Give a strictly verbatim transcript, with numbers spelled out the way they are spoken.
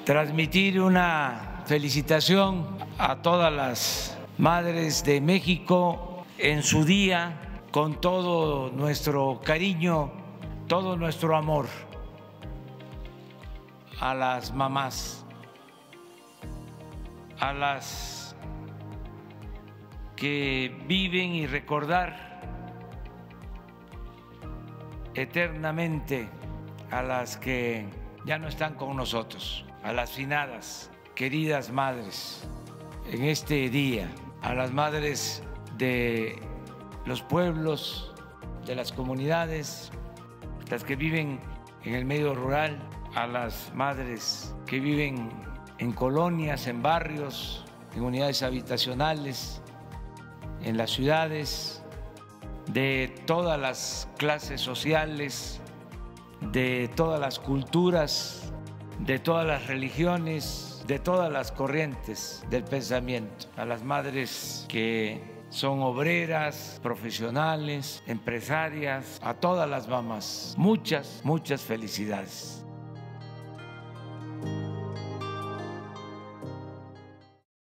transmitir una felicitación a todas las madres de México en su día, con todo nuestro cariño, todo nuestro amor a las mamás, a las que viven, y recordar eternamente a las que ya no están con nosotros, a las finadas, queridas madres, en este día, a las madres de los pueblos, de las comunidades, las que viven en el medio rural, a las madres que viven en colonias, en barrios, en unidades habitacionales, en las ciudades, de todas las clases sociales, de todas las culturas, de todas las religiones, de todas las corrientes del pensamiento, a las madres que son obreras, profesionales, empresarias, a todas las mamás, muchas, muchas felicidades.